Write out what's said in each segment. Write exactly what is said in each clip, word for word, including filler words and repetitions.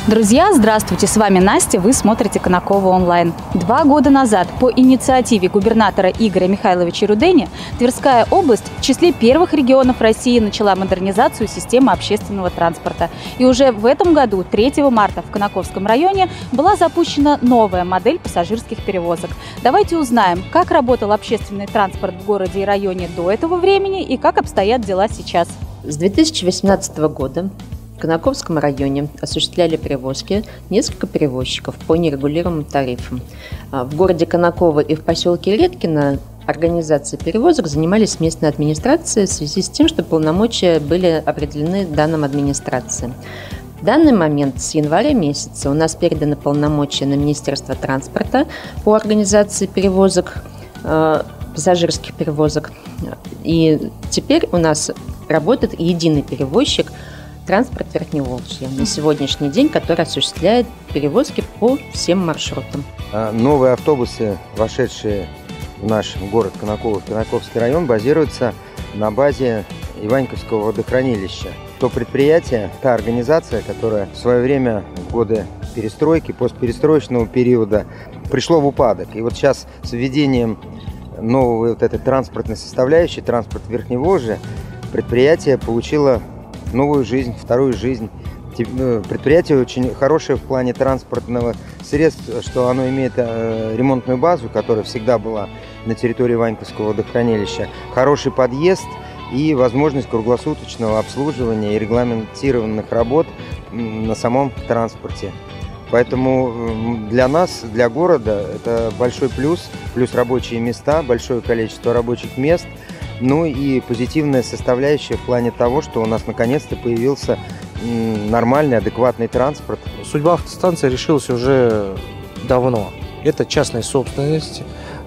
Друзья, здравствуйте! С вами Настя, вы смотрите Конаково онлайн. Два года назад по инициативе губернатора Игоря Михайловича Рудени Тверская область в числе первых регионов России начала модернизацию системы общественного транспорта. И уже в этом году, третьего марта, в Конаковском районе была запущена новая модель пассажирских перевозок. Давайте узнаем, как работал общественный транспорт в городе и районе до этого времени и как обстоят дела сейчас. С две тысячи восемнадцатого года в Конаковском районе осуществляли перевозки несколько перевозчиков по нерегулируемым тарифам. В городе Конаково и в поселке Редкино организацией перевозок занимались местные администрации в связи с тем, что полномочия были определены данным администрациям. В данный момент с января месяца у нас переданы полномочия на Министерство транспорта по организации перевозок, пассажирских перевозок. И теперь у нас работает единый перевозчик «Транспорт Верхневолжья» на сегодняшний день, который осуществляет перевозки по всем маршрутам. Новые автобусы, вошедшие в наш город Конаково, в Конаковский район, базируются на базе Иваньковского водохранилища. То предприятие, та организация, которая в свое время, в годы перестройки, постперестроечного периода, пришло в упадок. И вот сейчас с введением новой вот этой транспортной составляющей, транспорт Верхневолжья, предприятие получило новую жизнь, вторую жизнь. Предприятие очень хорошее в плане транспортного средства, что оно имеет ремонтную базу, которая всегда была на территории Ваньковского водохранилища, хороший подъезд и возможность круглосуточного обслуживания и регламентированных работ на самом транспорте. Поэтому для нас, для города, это большой плюс, плюс рабочие места, большое количество рабочих мест. Ну и позитивная составляющая в плане того, что у нас наконец-то появился нормальный, адекватный транспорт. Судьба автостанции решилась уже давно. Это частная собственность.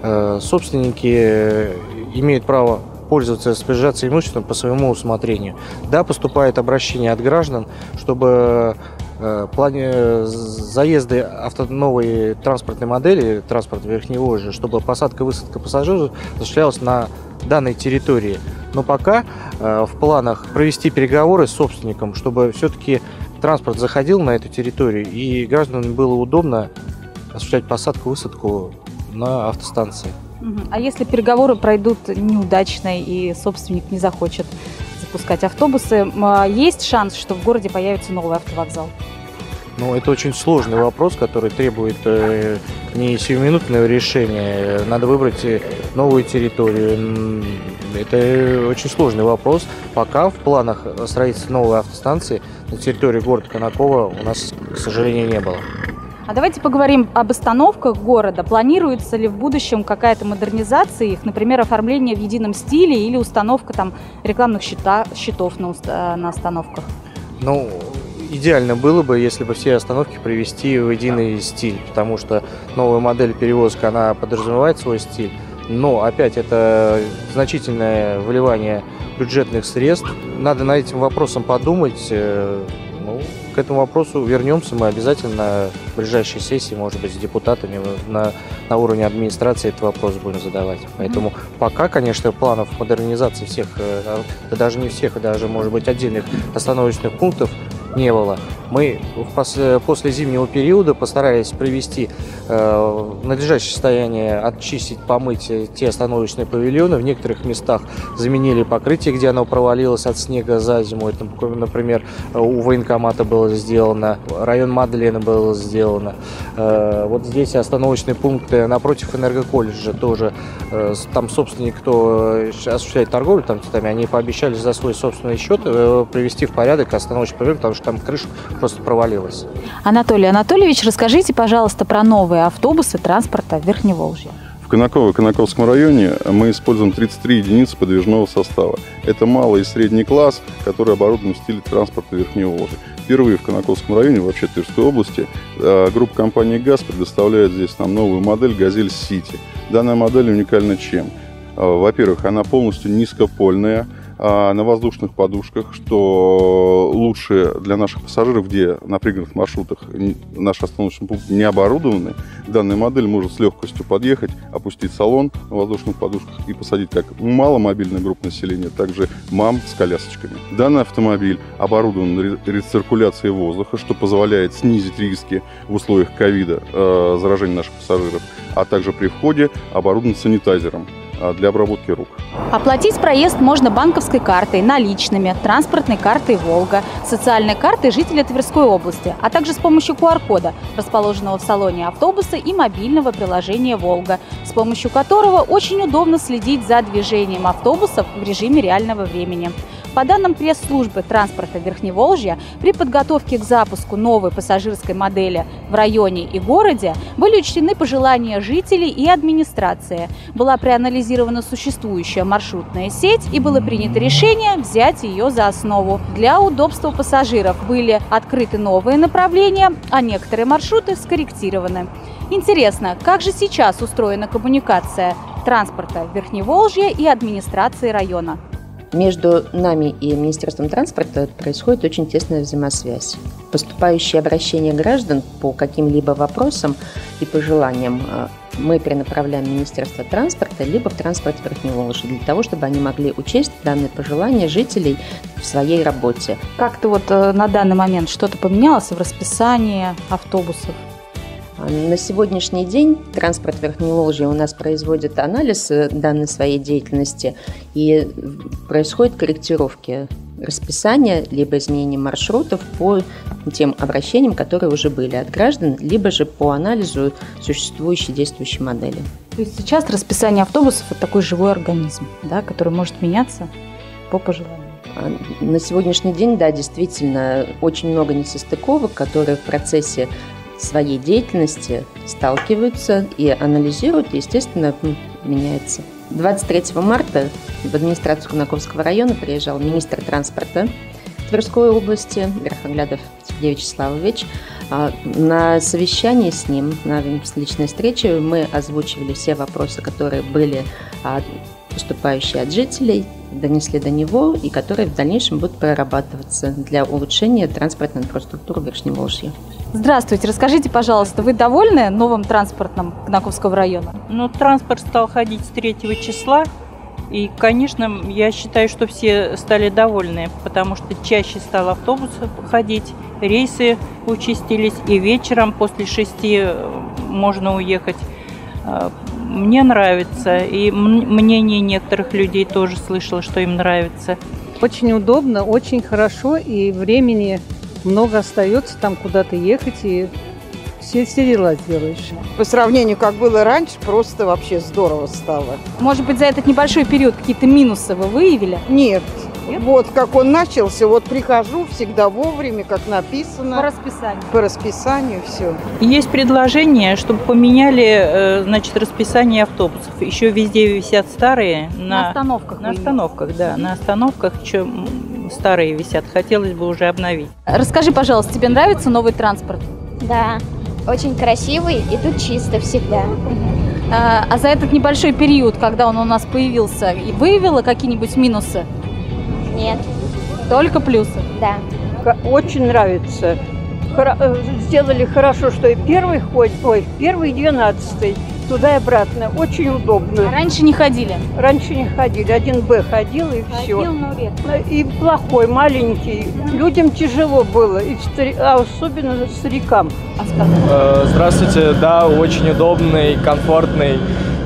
Собственники имеют право пользоваться, распоряжаться имуществом по своему усмотрению. Да, поступает обращение от граждан, чтобы в плане заезда авто новой транспортной модели, транспорта Верхневолжья, чтобы посадка и высадка пассажиров осуществлялась на данной территории. Но пока э, в планах провести переговоры с собственником, чтобы все-таки транспорт заходил на эту территорию и гражданам было удобно осуществлять посадку-высадку на автостанции. А если переговоры пройдут неудачно и собственник не захочет запускать автобусы, есть шанс, что в городе появится новый автовокзал? Ну, это очень сложный вопрос, который требует э, не сиюминутного решения. Надо выбрать новую территорию. Это очень сложный вопрос. Пока в планах строительства новой автостанции на территории города Конаково у нас, к сожалению, не было. А давайте поговорим об остановках города. Планируется ли в будущем какая-то модернизация их, например, оформление в едином стиле или установка там рекламных щита, щитов на, на остановках? Ну, идеально было бы, если бы все остановки привести в единый стиль, потому что новая модель перевозок, она подразумевает свой стиль, но опять это значительное выливание бюджетных средств. Надо над этим вопросом подумать. Ну, к этому вопросу вернемся мы обязательно в ближайшей сессии, может быть, с депутатами на, на уровне администрации этот вопрос будем задавать. Поэтому пока, конечно, планов модернизации всех, да даже не всех, а даже, может быть, отдельных остановочных пунктов не было. Мы после, после зимнего периода постарались привести э, в надлежащее состояние, очистить, помыть те остановочные павильоны. В некоторых местах заменили покрытие, где оно провалилось от снега за зиму. Это, например, у военкомата было сделано, район Мадлена было сделано. Э, вот здесь остановочные пункты напротив энергоколледжа тоже. Э, там собственник, кто осуществляет торговлю там, они пообещали за свой собственный счет э, привести в порядок остановочный павильон, потому что там крыша просто провалилась. Анатолий Анатольевич, расскажите, пожалуйста, про новые автобусы транспорта Верхневолжья. В Конаково и Конаковском районе мы используем тридцать три единицы подвижного состава. Это малый и средний класс, который оборудован в стиле транспорта Верхневолжья. Впервые в Конаковском районе, вообще Тверской области, группа компании ГАЗ предоставляет здесь нам новую модель «Газель Сити». Данная модель уникальна чем? Во-первых, она полностью низкопольная, на воздушных подушках, что лучше для наших пассажиров, где на пригородных маршрутах наши остановочные пункты не оборудованы. Данная модель может с легкостью подъехать, опустить салон на воздушных подушках и посадить как маломобильную группу населения, также мам с колясочками. Данный автомобиль оборудован рециркуляцией воздуха, что позволяет снизить риски в условиях ковида э, заражения наших пассажиров, а также при входе оборудован санитайзером для обработки рук. Оплатить проезд можно банковской картой, наличными, транспортной картой «Волга», социальной картой жителя Тверской области, а также с помощью ку ар кода, расположенного в салоне автобуса, и мобильного приложения «Волга», с помощью которого очень удобно следить за движением автобусов в режиме реального времени. По данным пресс-службы транспорта Верхневолжья, при подготовке к запуску новой пассажирской модели в районе и городе были учтены пожелания жителей и администрации. Была проанализирована существующая маршрутная сеть и было принято решение взять ее за основу. Для удобства пассажиров были открыты новые направления, а некоторые маршруты скорректированы. Интересно, как же сейчас устроена коммуникация транспорта Верхневолжья и администрации района? Между нами и Министерством транспорта происходит очень тесная взаимосвязь. Поступающие обращения граждан по каким-либо вопросам и пожеланиям мы перенаправляем в Министерство транспорта либо в транспорт Верхневолжья для того, чтобы они могли учесть данные пожелания жителей в своей работе. Как-то вот на данный момент что-то поменялось в расписании автобусов? На сегодняшний день транспорт Верхневолжья у нас производит анализ данной своей деятельности и происходят корректировки расписания, либо изменение маршрутов по тем обращениям, которые уже были от граждан, либо же по анализу существующей действующей модели. То есть сейчас расписание автобусов – это такой живой организм, да, который может меняться по пожеланию? На сегодняшний день, да, действительно, очень много несостыковок, которые в процессе своей деятельности сталкиваются и анализируют, и, естественно, меняется. двадцать третьего марта в администрацию Конаковского района приезжал министр транспорта Тверской области Верхоглядов Сергей Вячеславович. На совещании с ним, на личной встрече, мы озвучивали все вопросы, которые были поступающие от жителей, донесли до него и которые в дальнейшем будут прорабатываться для улучшения транспортной инфраструктуры Верхневолжья. Здравствуйте. Расскажите, пожалуйста, вы довольны новым транспортом Конаковского района? Ну, транспорт стал ходить с третьего числа. И, конечно, я считаю, что все стали довольны, потому что чаще стал автобус ходить, рейсы участились, и вечером после шести можно уехать. Мне нравится, и мнение некоторых людей тоже слышала, что им нравится. Очень удобно, очень хорошо, и времени много остается там куда-то ехать, и все, все дела сделаешь. По сравнению, как было раньше, просто вообще здорово стало. Может быть, за этот небольшой период какие-то минусы вы выявили? Нет. Нет? Вот как он начался, вот прихожу всегда вовремя, как написано. По расписанию. По расписанию все. Есть предложение, чтобы поменяли, значит, расписание автобусов. Еще везде висят старые. На, на остановках. На остановках, да. На остановках еще старые висят. Хотелось бы уже обновить. Расскажи, пожалуйста, тебе нравится новый транспорт? Да, очень красивый, и тут чисто всегда. А, а за этот небольшой период, когда он у нас появился, выявила какие-нибудь минусы? Нет. Только плюсы? Да. Очень нравится. Хоро- сделали хорошо, что и первый ходит, ой, первый и двенадцатый, туда и обратно. Очень удобно. А раньше не ходили? Раньше не ходили. один Б ходил, и все. Ходил, но редко. И плохой, маленький. Людям тяжело было, и стари... а особенно старикам. Здравствуйте. Да, очень удобный, комфортный.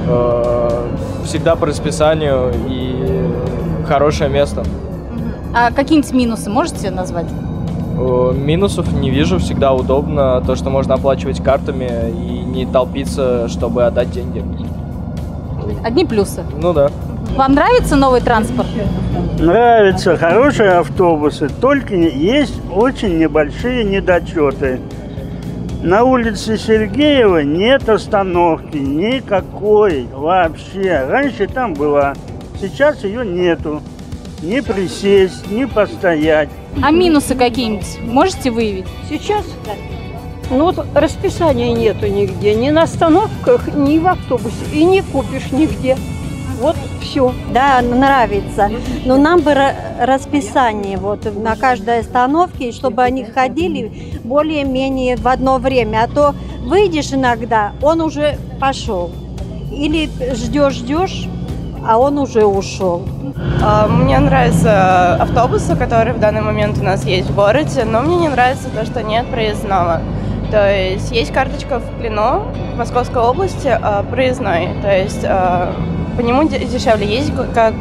Всегда по расписанию и хорошее место. А какие-нибудь минусы можете назвать? Минусов не вижу, всегда удобно. То, что можно оплачивать картами и не толпиться, чтобы отдать деньги. Одни плюсы? Ну да. Вам нравится новый транспорт? Нравятся хорошие автобусы, только есть очень небольшие недочеты. На улице Сергеева нет остановки никакой вообще. Раньше там была, сейчас ее нету. Не присесть, не постоять. А минусы какие-нибудь можете выявить? Сейчас? Ну вот расписания нету нигде. Ни на остановках, ни в автобусе. И не купишь нигде. Вот все. Да, нравится. Но нам бы расписание вот на каждой остановке, чтобы они ходили более-менее в одно время. А то выйдешь иногда, он уже пошел. Или ждешь-ждешь, а он уже ушел. Мне нравятся автобусы, которые в данный момент у нас есть в городе, но мне не нравится то, что нет проездного. То есть есть карточка в Клину, в Московской области, проездной. То есть по нему дешевле ездить, как...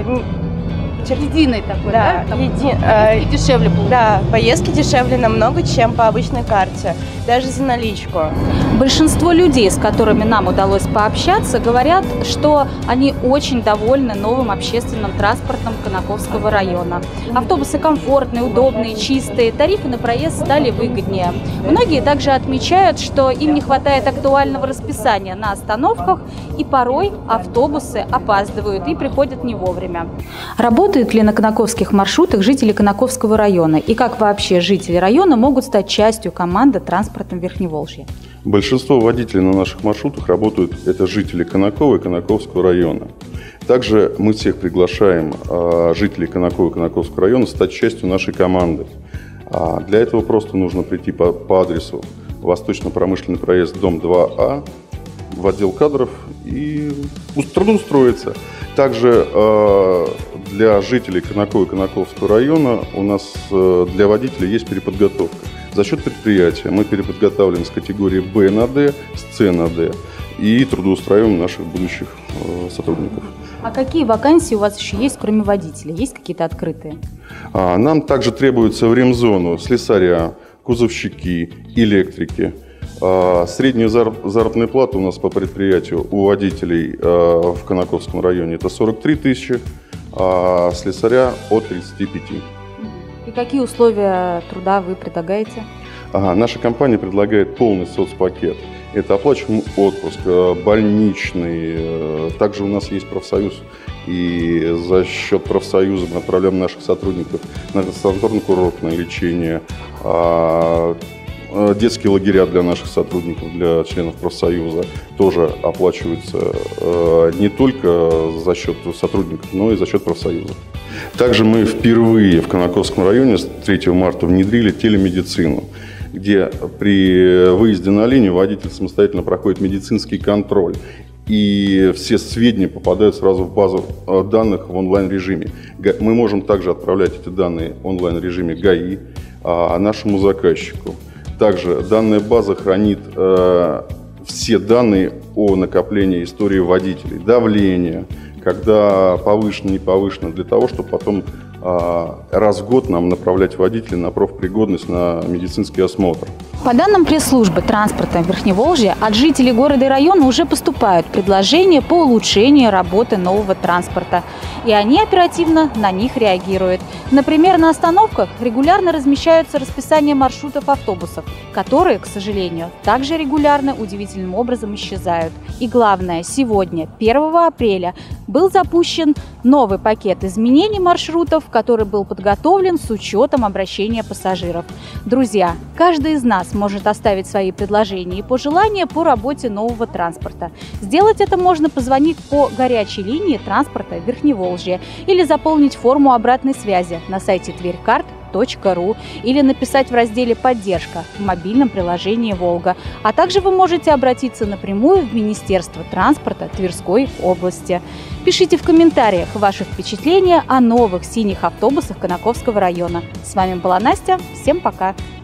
Единый такой, да? да? Еди... Поездки дешевле получается. Да, поездки дешевле намного, чем по обычной карте, даже за наличку. Большинство людей, с которыми нам удалось пообщаться, говорят, что они очень довольны новым общественным транспортом Конаковского района. Автобусы комфортные, удобные, чистые, тарифы на проезд стали выгоднее. Многие также отмечают, что им не хватает актуального расписания на остановках, и порой автобусы опаздывают и приходят не вовремя. Работают ли на конаковских маршрутах жители Конаковского района? И как вообще жители района могут стать частью команды «Транспортом Верхневолжья»? Большинство водителей на наших маршрутах работают, это жители Конакова и Конаковского района. Также мы всех приглашаем а, жителей Конакова и Конаковского района стать частью нашей команды. А для этого просто нужно прийти по, по адресу Восточно-промышленный проезд, дом два А, в отдел кадров и трудоустроиться. Также э, для жителей Конакова и Конаковского района у нас э, для водителей есть переподготовка. За счет предприятия мы переподготавливаем с категории Б на Д, с С на Д и трудоустраиваем наших будущих э, сотрудников. А какие вакансии у вас еще есть, кроме водителей? Есть какие-то открытые? А, нам также требуется в ремзону слесаря, кузовщики, электрики. Средняя заработная плата у нас по предприятию у водителей в Конаковском районе это сорок три тысячи, а слесаря от тридцати пяти. И какие условия труда вы предлагаете? Ага, наша компания предлагает полный соцпакет. Это оплачиваемый отпуск, больничный. Также у нас есть профсоюз. И за счет профсоюза мы отправляем наших сотрудников на санаторно-курортное лечение, детские лагеря для наших сотрудников, для членов профсоюза тоже оплачиваются э, не только за счет сотрудников, но и за счет профсоюза. Также мы впервые в Конаковском районе с третьего марта внедрили телемедицину, где при выезде на линию водитель самостоятельно проходит медицинский контроль. И все сведения попадают сразу в базу данных в онлайн-режиме. Мы можем также отправлять эти данные в онлайн-режиме ГАИ а, нашему заказчику. Также данная база хранит э, все данные о накоплении истории водителей, давление, когда повышено, не повышено, для того, чтобы потом э, раз в год нам направлять водителей на профпригодность, на медицинский осмотр. По данным пресс-службы транспорта Верхневолжья, от жителей города и района уже поступают предложения по улучшению работы нового транспорта. И они оперативно на них реагируют. Например, на остановках регулярно размещаются расписания маршрутов автобусов, которые, к сожалению, также регулярно удивительным образом исчезают. И главное, сегодня, первого апреля, был запущен новый пакет изменений маршрутов, который был подготовлен с учетом обращения пассажиров. Друзья, каждый из нас может оставить свои предложения и пожелания по работе нового транспорта. Сделать это можно, позвонив по горячей линии транспорта Верхневолжья или заполнить форму обратной связи на сайте тверькарт точка ру или написать в разделе «Поддержка» в мобильном приложении «Волга». А также вы можете обратиться напрямую в Министерство транспорта Тверской области. Пишите в комментариях ваши впечатления о новых синих автобусах Конаковского района. С вами была Настя. Всем пока!